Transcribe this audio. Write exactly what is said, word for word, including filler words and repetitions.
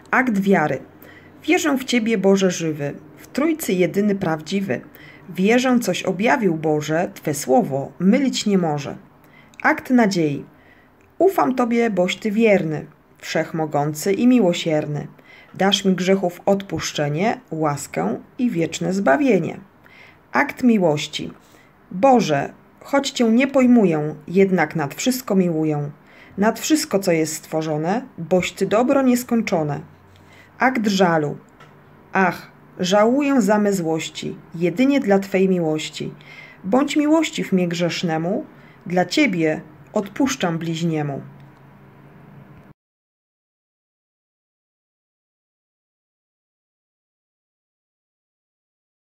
Akt wiary. Wierzę w Ciebie, Boże żywy, w Trójcy jedyny prawdziwy. Wierzę, coś objawił Boże, Twe słowo mylić nie może. Akt nadziei. Ufam Tobie, boś Ty wierny, wszechmogący i miłosierny. Dasz mi grzechów odpuszczenie, łaskę i wieczne zbawienie. Akt miłości. Boże, choć Cię nie pojmuję, jednak nad wszystko miłuję. Nad wszystko, co jest stworzone, boś Ty dobro nieskończone. Akt żalu. Ach, żałuję za me złości, jedynie dla Twej miłości. Bądź miłościw mnie grzesznemu, dla Ciebie odpuszczam bliźniemu.